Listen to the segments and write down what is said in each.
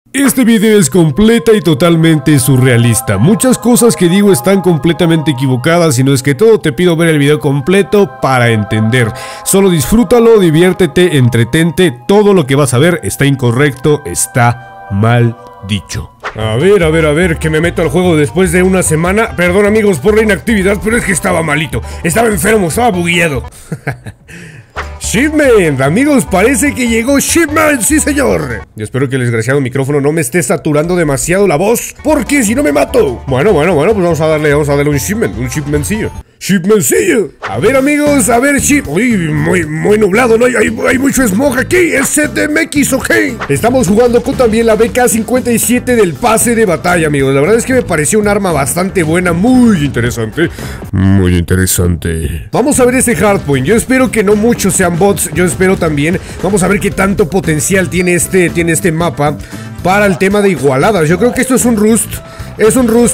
Este video es completa y totalmente surrealista. Muchas cosas que digo están completamente equivocadas y no es que todo. Te pido ver el video completo para entender. Solo disfrútalo, diviértete, entretente. Todo lo que vas a ver está incorrecto, está mal dicho. A ver, que me meto al juego después de una semana. Perdón amigos por la inactividad, pero es que estaba malito. Estaba enfermo, estaba bugueado. Shipment, amigos, parece que llegó Shipment, sí señor. Yo espero que el desgraciado micrófono no me esté saturando demasiado la voz, porque si no me mato. Bueno, pues vamos a darle un shipmentcillo. Shipmentcillo. A ver amigos, a ver Uy, muy nublado, ¿no? Hay mucho smog aquí, es CDMX, ok. Estamos jugando con también la BK-57 del pase de batalla, amigos. La verdad es que me pareció un arma bastante buena, muy interesante. Muy interesante. Vamos a ver este hardpoint, yo espero que no muchos sean bots, yo espero también. Vamos a ver qué tanto potencial tiene este mapa para el tema de igualadas. Yo creo que esto es un Rust. Es un Rust,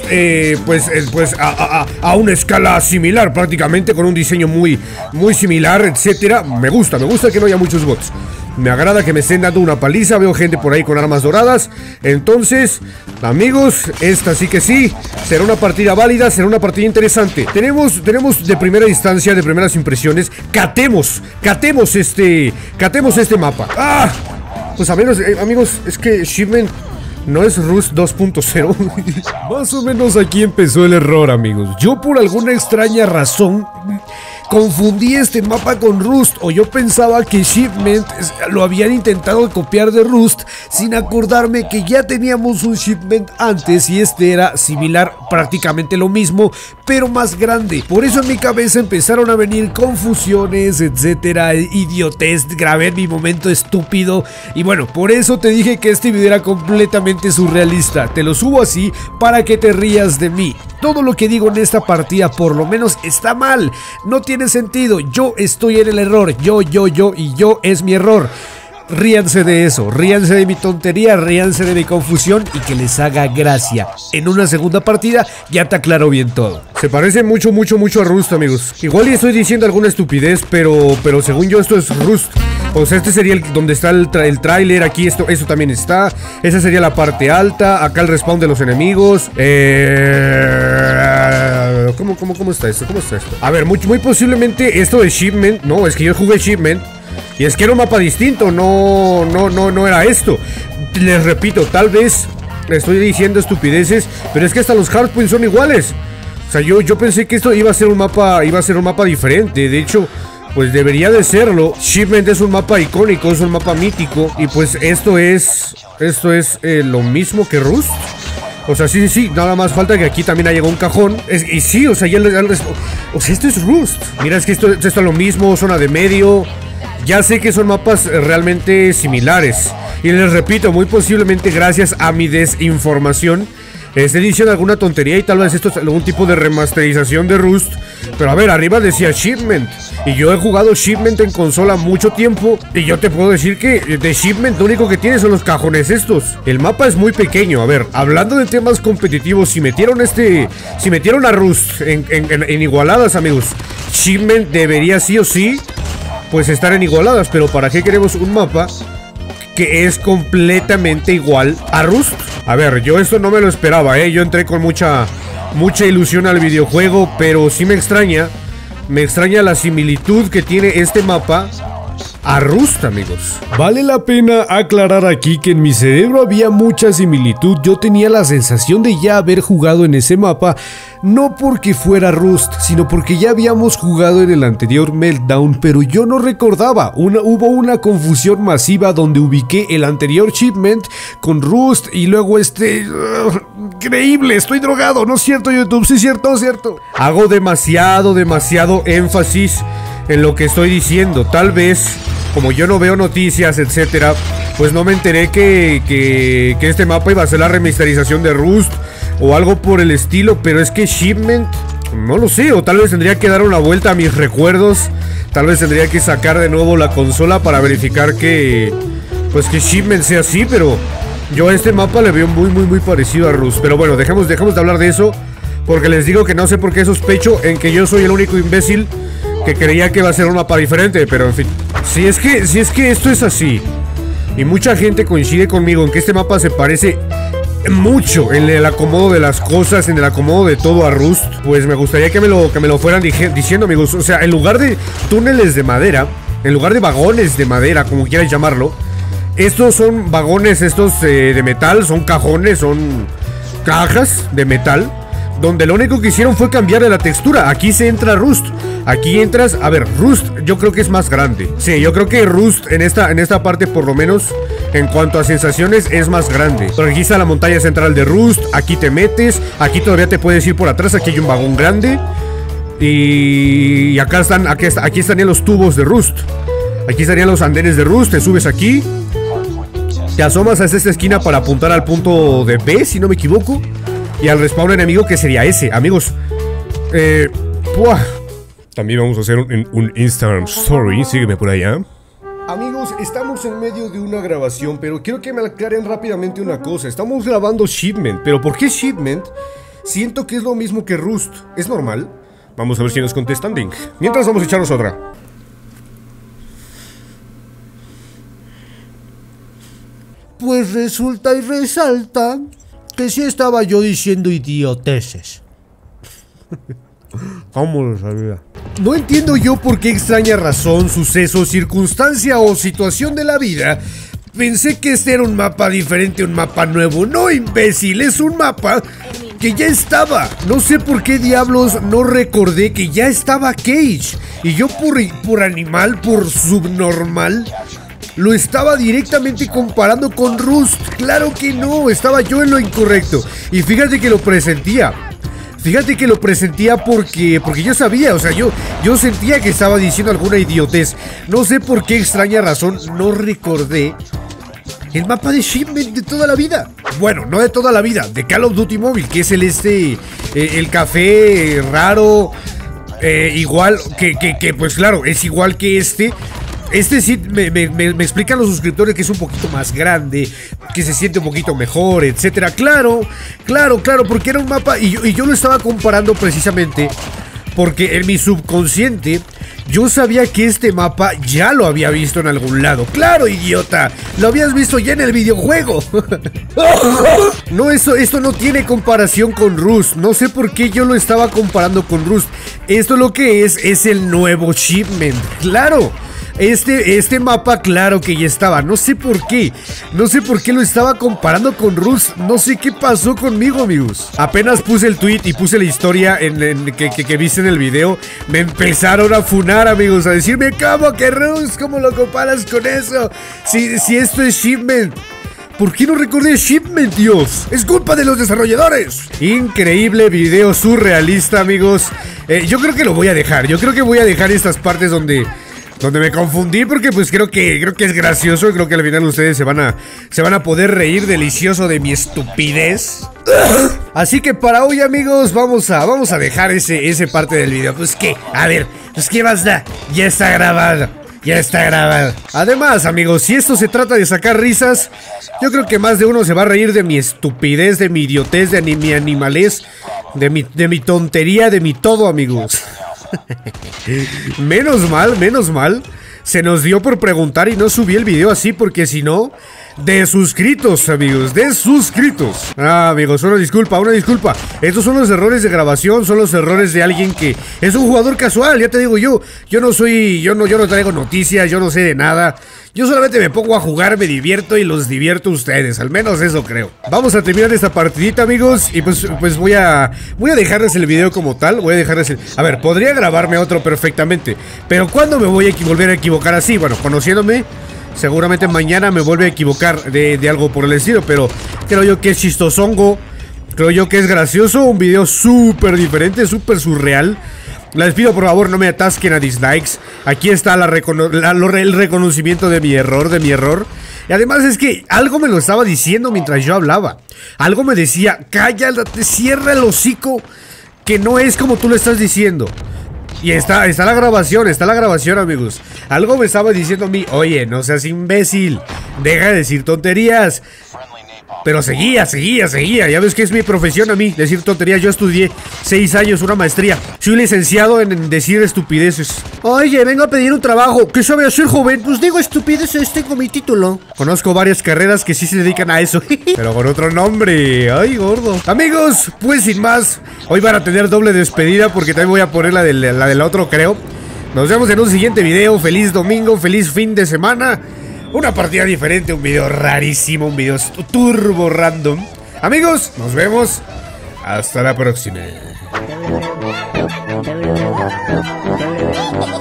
a una escala similar, prácticamente, con un diseño muy similar, etcétera. Me gusta que no haya muchos bots. Me agrada que me estén dando una paliza. Veo gente por ahí con armas doradas. Entonces, amigos, esta sí que sí. Será una partida válida, será una partida interesante. Tenemos de primera instancia, de primeras impresiones. Catemos este mapa. ¡Ah! Pues amigos, es que Shipment no es Rust 2.0. Más o menos aquí empezó el error, amigos. Yo por alguna extraña razón confundí este mapa con Rust, o yo pensaba que Shipment lo habían intentado copiar de Rust sin acordarme que ya teníamos un Shipment antes y este era similar, prácticamente lo mismo, pero más grande. Por eso en mi cabeza empezaron a venir confusiones, etcétera, idiotez, grabé en mi momento estúpido y bueno, por eso te dije que este video era completamente surrealista. Te lo subo así para que te rías de mí. Todo lo que digo en esta partida por lo menos está mal, no tiene sentido, yo estoy en el error, yo y yo es mi error. Ríanse de eso, ríanse de mi tontería, ríanse de mi confusión y que les haga gracia. En una segunda partida ya te aclaro bien todo. Se parece mucho a Rust, amigos. Igual y estoy diciendo alguna estupidez, pero según yo esto es Rust. O sea, este sería donde está el tráiler, aquí esto también está. Esa sería la parte alta, acá el respawn de los enemigos. ¿Cómo está esto? ¿Cómo está esto? A ver, muy posiblemente esto de Shipment, no, es que yo jugué Shipment y es que era un mapa distinto, no era esto. Les repito, tal vez estoy diciendo estupideces, pero es que hasta los hardpoints son iguales. O sea, yo pensé que esto iba a ser un mapa diferente. De hecho, pues debería de serlo. Shipment es un mapa icónico, es un mapa mítico. Y pues esto es lo mismo que Rust. O sea, sí, nada más falta que aquí también haya un cajón. Y sí, o sea, o sea, esto es Rust. Mira, es que esto es lo mismo, zona de medio. Ya sé que son mapas realmente similares. Y les repito, muy posiblemente gracias a mi desinformación estoy diciendo alguna tontería y tal vez esto es algún tipo de remasterización de Rust. Pero a ver, arriba decía Shipment y yo he jugado Shipment en consola mucho tiempo y yo te puedo decir que de Shipment lo único que tiene son los cajones estos. El mapa es muy pequeño. A ver, hablando de temas competitivos, si metieron a Rust en igualadas, amigos, Shipment debería sí o sí pues estar en igualadas. Pero ¿para qué queremos un mapa que es completamente igual a Rust? A ver, yo esto no me lo esperaba, yo entré con mucha ilusión al videojuego, pero sí me extraña la similitud que tiene este mapa a Rust, amigos. Vale la pena aclarar aquí que en mi cerebro había mucha similitud. Yo tenía la sensación de ya haber jugado en ese mapa, no porque fuera Rust, sino porque ya habíamos jugado en el anterior Meltdown, pero yo no recordaba. Hubo una confusión masiva donde ubiqué el anterior Shipment con Rust y luego increíble, estoy drogado, ¿no es cierto, YouTube? Sí, cierto. Hago demasiado énfasis en lo que estoy diciendo. Tal vez, como yo no veo noticias, etcétera, pues no me enteré que este mapa iba a ser la remasterización de Rust o algo por el estilo. Pero es que Shipment, no lo sé, o tal vez tendría que dar una vuelta a mis recuerdos. Tal vez tendría que sacar de nuevo la consola para verificar que Shipment sea así. Pero yo a este mapa le veo muy parecido a Rust. Pero bueno, dejemos de hablar de eso, porque les digo que no sé por qué sospecho en que yo soy el único imbécil que creía que iba a ser un mapa diferente. Pero en fin, si es que esto es así, y mucha gente coincide conmigo en que este mapa se parece mucho en el acomodo de las cosas, en el acomodo de todo a Rust, pues me gustaría que me lo fueran diciendo, amigos. O sea, en lugar de túneles de madera, en lugar de vagones de madera, como quieran llamarlo, estos son vagones, de metal, son cajones, son cajas de metal, donde lo único que hicieron fue cambiarle la textura. Aquí se entra Rust. Aquí entras, a ver, Rust yo creo que es más grande. Sí, yo creo que Rust en esta parte, por lo menos en cuanto a sensaciones, es más grande. Porque aquí está la montaña central de Rust. Aquí te metes, aquí todavía te puedes ir por atrás. Aquí hay un vagón grande. Y acá están, aquí estarían los tubos de Rust. Aquí estarían los andenes de Rust. Te subes aquí, te asomas a esta esquina para apuntar al punto de B, si no me equivoco, y al respawn enemigo, que sería ese. Amigos, también vamos a hacer un Instagram Story. Sígueme por allá. Amigos, estamos en medio de una grabación, pero quiero que me aclaren rápidamente una cosa. Estamos grabando Shipment, pero ¿por qué Shipment? Siento que es lo mismo que Rust. ¿Es normal? Vamos a ver si nos contestan, Dink. Mientras vamos a echarnos otra. Pues resulta y resalta que sí estaba yo diciendo idioteces. ¿Cómo lo sabía? No entiendo yo por qué extraña razón, suceso, circunstancia o situación de la vida pensé que este era un mapa diferente, un mapa nuevo. No, imbécil, es un mapa que ya estaba. No sé por qué diablos no recordé que ya estaba Cage. Y yo por animal, por subnormal, lo estaba directamente comparando con Rust. Claro que no, estaba yo en lo incorrecto. Y fíjate que lo presentía. Fíjate que lo presentía porque yo sabía, o sea, yo sentía que estaba diciendo alguna idiotez. No sé por qué extraña razón no recordé el mapa de Shipment de toda la vida. Bueno, no de toda la vida, de Call of Duty Mobile, que es el café raro, igual que pues claro, es igual que este. Este sí me explican los suscriptores que es un poquito más grande, que se siente un poquito mejor, etcétera. Claro, porque era un mapa y yo lo estaba comparando precisamente porque en mi subconsciente yo sabía que este mapa ya lo había visto en algún lado. ¡Claro, idiota! Lo habías visto ya en el videojuego. No, esto no tiene comparación con Rust. No sé por qué yo lo estaba comparando con Rust. Esto lo que es el nuevo Shipment. ¡Claro! Este mapa, claro que ya estaba. No sé por qué. No sé por qué lo estaba comparando con Rust. No sé qué pasó conmigo, amigos. Apenas puse el tweet y puse la historia que viste en el video. Me empezaron a funar, amigos. A decirme, ¿cómo que Rust? ¿Cómo lo comparas con eso? Si esto es Shipment. ¿Por qué no recordé Shipment, Dios? ¡Es culpa de los desarrolladores! Increíble video surrealista, amigos. Yo creo que lo voy a dejar. Yo creo que voy a dejar estas partes donde me confundí, porque pues creo que es gracioso. Y creo que al final ustedes se van a poder reír delicioso de mi estupidez. Así que para hoy, amigos, vamos a dejar ese parte del video. Pues qué, a ver, pues qué más da. Ya está grabado. Ya está grabado. Además, amigos, si esto se trata de sacar risas, yo creo que más de uno se va a reír de mi estupidez, de mi idiotez, de mi animalez, de mi tontería, de mi todo, amigos. Menos mal se nos dio por preguntar y no subí el video así, porque si no, desuscritos, amigos, desuscritos. Amigos, una disculpa. Estos son los errores de grabación, son los errores de alguien que es un jugador casual. Ya te digo, yo no traigo noticias, yo no sé de nada. Yo solamente me pongo a jugar, me divierto y los divierto a ustedes, al menos eso creo. Vamos a terminar esta partidita, amigos, y pues voy a dejarles el video como tal. Voy a dejarles a ver, podría grabarme otro perfectamente, pero ¿cuándo me voy a volver a equivocar así? Bueno, conociéndome, seguramente mañana me vuelve a equivocar de algo por el estilo, pero creo yo que es chistosongo, creo yo que es gracioso, un video súper diferente, súper surreal. Les pido por favor no me atasquen a dislikes. Aquí está el reconocimiento de mi error. Y además es que algo me lo estaba diciendo mientras yo hablaba. Algo me decía, cállate, cierra el hocico, que no es como tú lo estás diciendo. Y está la grabación, amigos. Algo me estaba diciendo a mí, oye, no seas imbécil, deja de decir tonterías. Pero seguía. Ya ves que es mi profesión a mí, decir tonterías. Yo estudié 6 años, una maestría. Soy licenciado en decir estupideces. Oye, vengo a pedir un trabajo. ¿Qué sabe hacer, joven? Pues digo estupideces, tengo mi título. Conozco varias carreras que sí se dedican a eso, pero con otro nombre. Ay, gordo. Amigos, pues sin más, hoy van a tener doble despedida porque también voy a poner la del otro, creo. Nos vemos en un siguiente video. Feliz domingo, feliz fin de semana. Una partida diferente, un video rarísimo, un video turbo random. Amigos, nos vemos. Hasta la próxima.